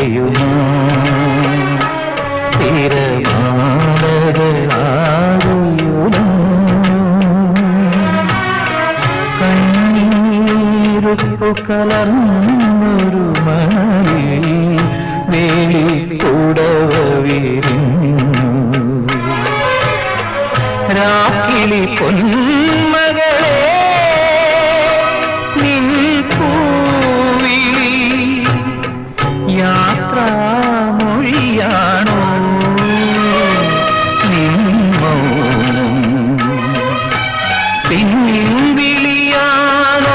അറിയുമോ തിരമാലകളാകുലം കണ്ണീരുപ്പു കലർന്നൊരു മണലിൽ വേലി കൂടവ വിരിഞ്ഞു രാക്കിളി പൊന്മകളെ നിൻ പൂവിളി യാത്രാമൊഴിയാണോ നിൻ മൗനം പിന്നിൻ വിളിയാണോ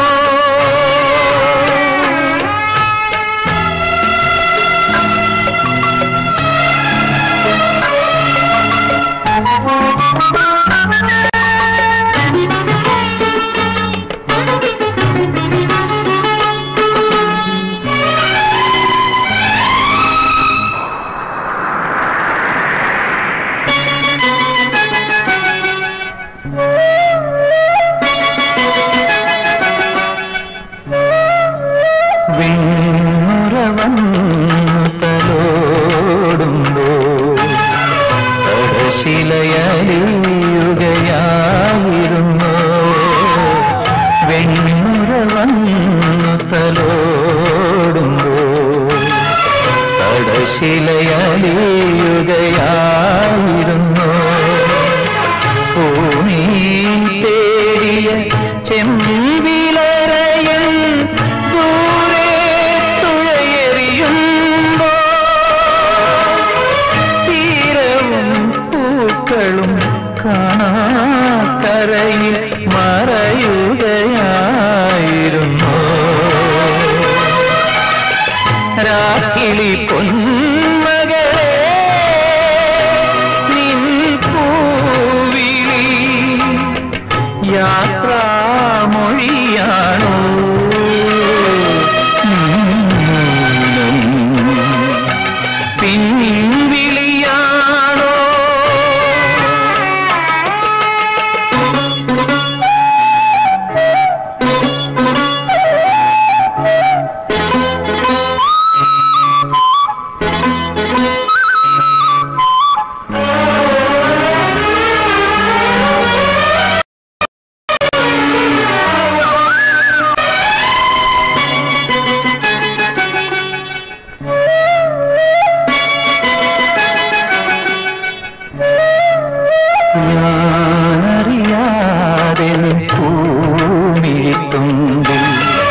തലോടുമ്പോ തടശിലയലിയുകയായിരുന്നു വെണ്ണുറവന്നു തലോടുമ്പോ തടശിലയലിയുകയായിരുന്നു ഭൂമിയിൽ തേടിയ ചെമ്പിലറയൻ ദൂരെ തുഴയെറിയുമ്പോ തീരവും പൂക്കളും കാണാക്കരയിൽ മറയുകയായിരുന്നു രാക്കിളി പൊന്മകളെ നിൻ പൂവിളി യാത്രാമൊഴിയാണോ പിന്നിൻ വിളിയാണോ ഞാനറിയാതെ ഭൂമിത്തുമ്പിൽ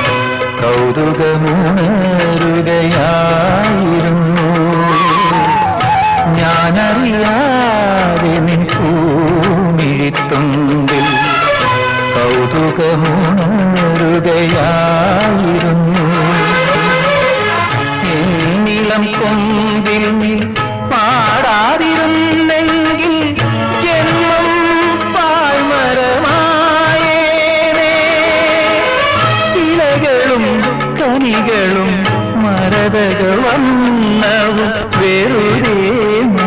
കൗതുകമുണരുകയായിരുന്നു ഞാനറിയാതെ ഭൂമിത്തുമ്പിൽ കൗതുകമുണരുകയായിരുന്നു എന്നിളം കൊമ്പിൽ പാടാതിരുന്നെങ്കിൽ ജന്മം പാഴ്മരമായേനേ ഇലകളും കനികളും മരതക വന്നവും വെറുതെ